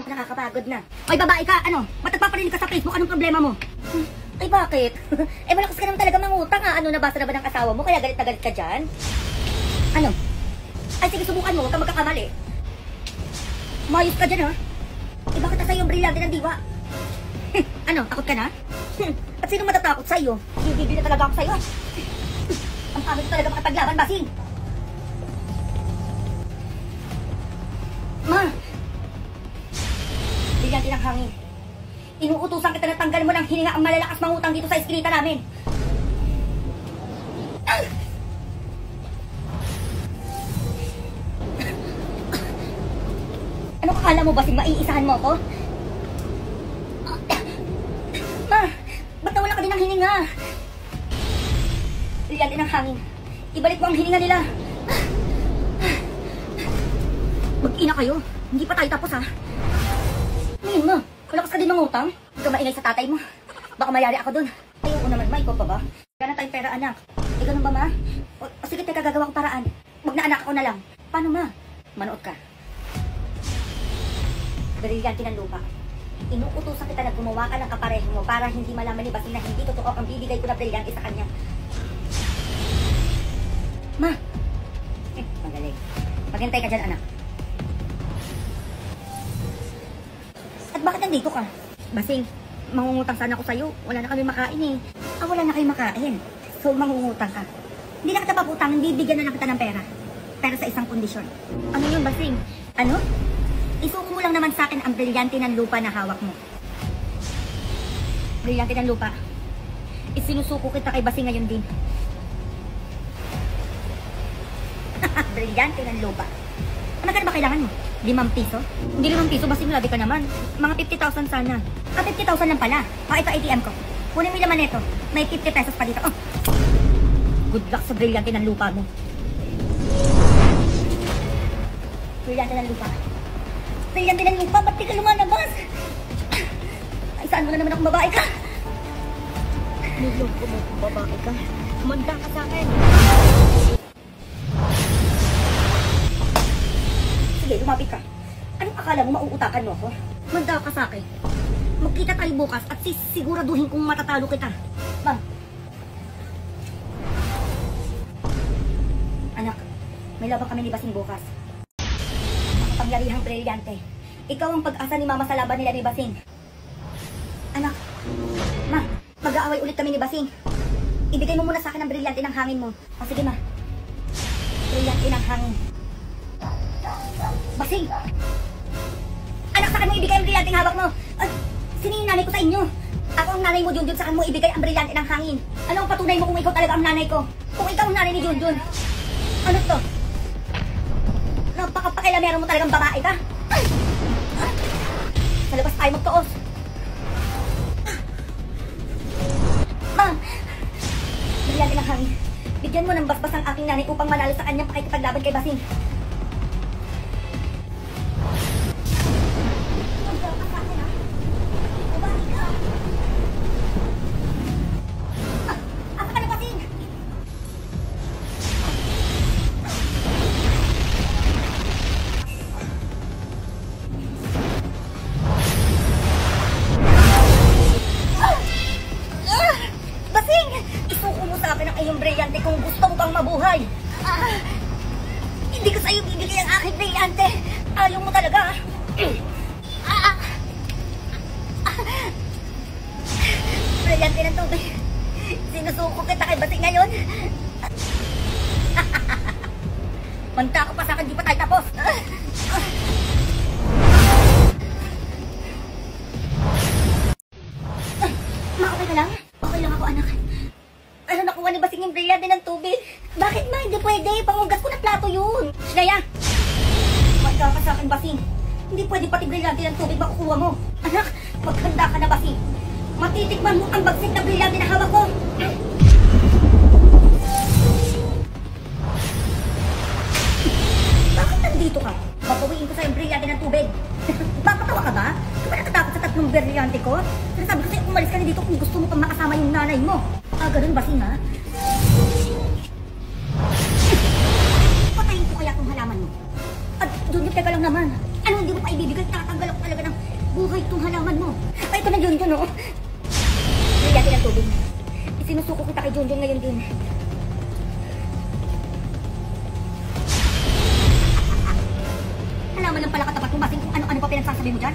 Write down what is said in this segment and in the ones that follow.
Nakakapagod na. Ay, babae ka, ano? Ba't nagpaparinig ka sa Facebook? Anong problema mo? Ay, bakit? Eh, malakas ka naman talaga mangutang, ha? Ano, nabasa na ba ng asawa mo? Kaya galit na galit ka dyan? Ano? Ay, sige, subukan mo. Huwag ka magkakamali. Mayos ka dyan, ha? Eh, bakit nasa iyo ang brilyante ng diwa? Ano, takot ka na? At sino matatakot sa'yo? Hindi na talaga ako sa'yo. Ang pangit ko talaga makapaglaban, Basing. Ma! Brilyante ng hangin. Inuutusan kita na tanggalin mo ng hininga ang malalakas mangutang dito sa eskinita namin. Ano kakala mo, Basing? Maiisahan mo ako? Ma! Ba't nawala ka din ng hininga? Brilyante ng hangin. Ibalik mo ang hininga nila. Mag-ina kayo. Hindi pa tayo tapos, ha? Ngayon mo, kalakas ka din mangutang. Huwag ka maingay sa tatay mo. Baka mayari ako dun. Ayoko naman, ma. Ikaw pa ba? Wala na tayong pera, anak. Eh, ganun ba, ma? O sige, teka, gagawa ko paraan. Wag na anak ako na lang. Paano, ma? Manood ka. Brilyante ng lupa. Inuutosan kita na gumawa ka ng kapareho mo para hindi malaman ni Basing na hindi totoo ang bibigay ko na brilyante sa kanya. Ma! Magaling. Maghintay ka dyan, anak. At bakit nandito ka? Basing, mangungutang sana ako sa'yo. Wala na kami makain eh. Wala na kayo makain. So, mangungutang ka. Hindi na kita paputang, hindi bigyan na lang kita ng pera. Pero sa isang kondisyon. Ano yun, Basing? Ano? Isuko mo lang naman sa akin ang brilyante ng lupa na hawak mo. Brilyante ng lupa. Isinusuko kita kay Basing ngayon din. Brilyante ng lupa. Ano ba kailangan mo? 5 piso? Hindi 5 piso, Basing, labi ka naman. Mga 50,000 sana. 50,000 lang pala. Ito ATM ko. Kunin mo yung laman nito. May 50 pesos pa dito. Oh. Good luck sa brilyante ng lupa mo. Brilyante ng lupa. Brilyante ng lupa, ba't di ka lumalabas? Ay, saan mo na naman akong babae ka? Nilog ko mo kung babae ka. Manda ka sa akin. Sige, lumapit ka. Anong akala mo mauutakan mo ako? Manda ka sa akin. Magkita tayo bukas at siguraduhin kung matatalo kita. Bang. Anak, may laban kami ni Basing bukas. Makapangyarihang brilyante. Ikaw ang pag-asa ni Mama sa laban nila ni Basing. Anak, ma, mag-aaway ulit kami ni Basing. Ibigay mo muna sa akin ang brilyante ng hangin mo. O sige, ma. Brilyante ng hangin. Basing! Anak, saan mo ibigay ang brilyante ng hawak mo? Sino yung nanay ko sa inyo? Ako ang nanay mo, Junjun, saan mo ibigay ang brilyante ng hangin? Ano ang patunay mo kung ikaw talaga ang nanay ko? Kung ikaw ang nanay ni Junjun? Ano to? Napakapakilamero mo talagang babae ka? Sa labas tayo magtuos. Ma! Brilyante ng hangin. Bigyan mo ng basbas ang aking nanay upang manalo sa kanyang pakikipaglaban kay Basing. Kung gusto mo bang mabuhay. Hindi ko sa'yo bibigay ang aking brilyante. Ayaw mo talaga. Brilyante ng tubig. Sinusuko kita kay Basing ngayon. Manta ka pa sa akin, di pa tayo tapos. Ma, okay ka lang? Okay lang ako, anak. Ano, nakuha ni Basing yung brilyante ng tubig? Bakit ma? Hindi pwede. Pangugas ko na plato yun. Shnaya! Magka ka sa akin, Basing. Hindi pwede pati brilyante ng tubig makukuha mo. Anak, maghanda ka na, Basing. Matitikman mo ang bagsik na brilyante na hawak ko. Bakit nandito ka? Papawiin ko sa yung brilyante ng tubig. Papatawa ka ba? Di ba natatakot sa 3 brilyante ko? Sinasabi ko sa'yo, umalis ka na dito kung gusto mo pang makasama yung nanay mo. Ganun, Basing, ha? Patayin ko kaya kung halaman mo. At doon, teka lang naman. Ano, hindi mo pa ibibigay? Tatanggal ako talaga ng buhay itong halaman mo. Ay, ito na Junjun, oh. Brilyante ng tubig. Isinusuko kita kay Junjun ngayon din. Halaman lang pala katapat mo, basing kung ano-ano pa pinagsasabi mo dyan.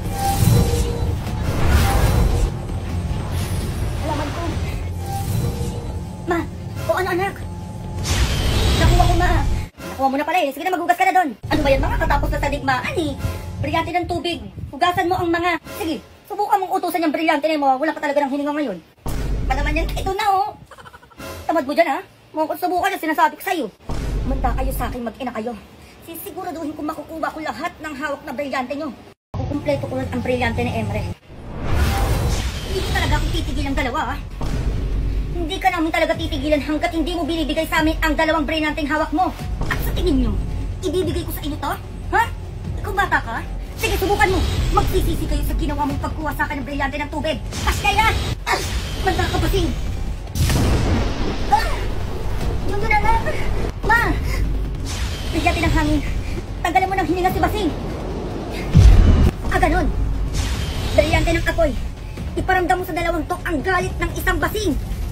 Halaman ko. Ma, o ano anak? Nakuha ko, ma. Nakuha mo na pala eh. Sige na, maghugas ka na doon. Ano ba yan mga katapos na sa digmaan eh? Brilyante ng tubig. Hugasan mo ang mga... Sige, subukan mong utusan yung brilyante na mo. Wala ka talaga ng hininga ngayon. Pa naman yan, ito na oh. Tamad mo dyan ha? Mukhang subukan na sinasabi ko sa'yo. Manda kayo sa akin, mag-ina kayo. Sisiguraduhin kung makukuha ko lahat ng hawak na brilyante nyo. Kukumpleto ko lang ang brilyante ni Emre. Hindi ko talaga akong titigil ang dalawa ha? Hindi ka namin talaga titigilan hanggat hindi mo binibigay sa amin ang dalawang brilyanteng hawak mo. At sa tingin nyo, ibibigay ko sa inyo to? Ha? Ikaw bata ka? Sige, subukan mo. Magsisisi kayo sa ginawa mong pagkuha sa akin ng brilyante ng tubig. Paskay na! Ah! Manda ka basing! Ah! Yung doon na! Ma! Brilyante ng hangin. Tanggalan mo ng hininga si basing. Ah, ganun. Brilyante ng apoy. Iparamdam mo sa dalawang to ang galit ng isang basing.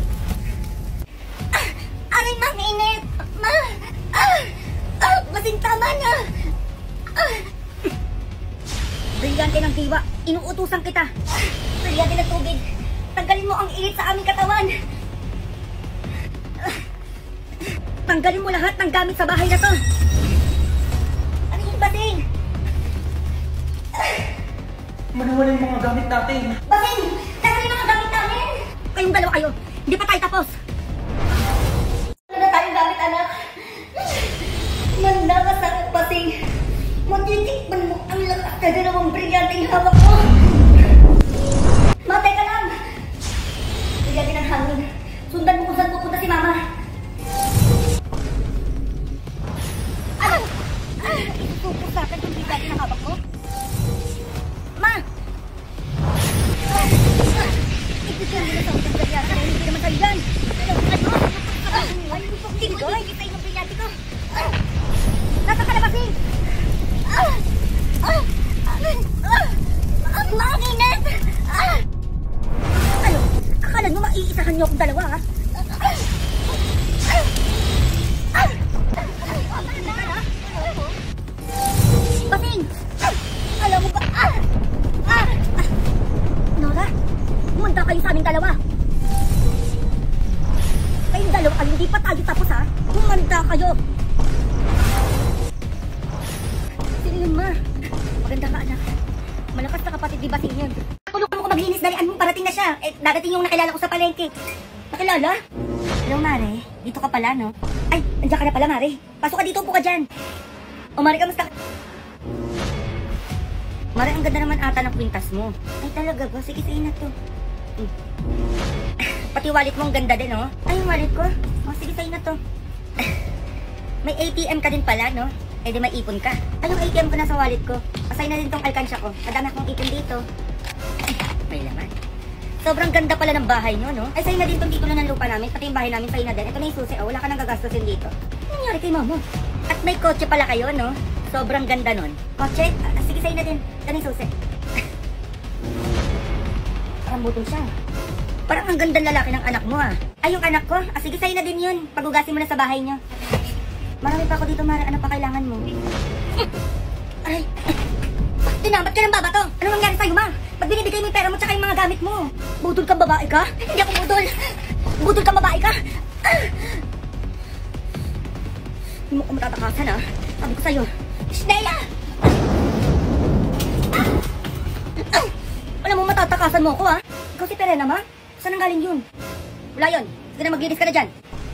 Ah! Aray, Mang Init! Ma! Ah! Ah! Basing, tama na! Ah! Brilyante ng diwa, inuutusan kita. Brilyante ng tubig, tanggalin mo ang init sa aming katawan. Tanggalin mo lahat ng gamit sa bahay na to. Ano yung basing? Manawala yung mga gamit natin. Basing! Nasaan yung mga gamit namin? Kayong dalawa kayo, hindi pa tayo tapos. Ano na tayong gamit, anak? Manda ka sa akin, basing. Matitikman mo ang lakas na dalawang brilyanteng hawak mo. Matay ka lang. Brilyante ng hangin. Sundan mo kung saan pupunta si Mama. Ano? Isusuko sa akin yung brilyante ng hawak mo? Ma! Ibigyan mo na sa akin brilyante. Hindi naman sa'yo yan. Ano? Hindi ko nakikita yung brilyante ko. Nasa kalabasing! Ang init! Ano? Akala nyo maiisahan nyo akong dalawa, ha? Basing! Alam mo ba? Nora, umanda kayo sa aming dalawa. Kayong dalawa, hindi pa tayo tapos, ha? Umanda kayo! Sino yun, ma? Maganda ka, anak. Malakas na kapatid, di ba si Ian? Tulungan mo ko maglinis, dalian mo, parating na siya. Eh, dadating yung nakilala ko sa palengke. Nakilala? Hello, Mare. Dito ka pala, no? Ay, nandiyan ka na pala, Mare. Pasok ka dito, upo ka dyan. O, Mare, kamusta? Mare, ang ganda naman ata ng kwintas mo. Ay, talaga ba? Sige, sa'yo na to. Pati wallet mo, ang ganda din, no? Ay, yung wallet ko? O, sige, sa'yo na to. May ATM ka din pala, no? Eh di may ipon ka. Ay, yung ATM ko nasa wallet ko. Pasay na din tong alkansya ko. Madami akong ipon dito. May laman. Sobrang ganda pala ng bahay nyo, no? Ay, sa'yo na din tong titulo ng lupa namin. Pati yung bahay namin, sa'yo na din. Ito na yung susi, oh. Wala ka nang gagastusin dito. Ano nangyari kay mama? At may kotse pala kayo, no? Sobrang ganda nun. Kotse? Sige, sa'yo na din. Ito na yung susi. Parang butol siya. Parang ang ganda lalaki ng anak mo, ah. Ay, yung anak ko? Sige, sa'yo na din yun. Pagugasin mo na sa bahay nyo. Marami pa ako dito, Mara. Ano pa kailangan mo? Aray! Tinamat ka ng baba to! Ano nangyari sa'yo, Ma? Ba't binibigay mo yung pera mo tsaka yung mga gamit mo? Budol kang babae ka? Hindi ako budol! Budol kang babae ka? Hindi mo ko matatakasan, ha? Sabi ko sa'yo, Snella! Alam mo, matatakasan mo ako, ha? Ikaw si Perena, Ma? Saan ang galing yun? Wala yun. Sige na, maglinis ka na dyan.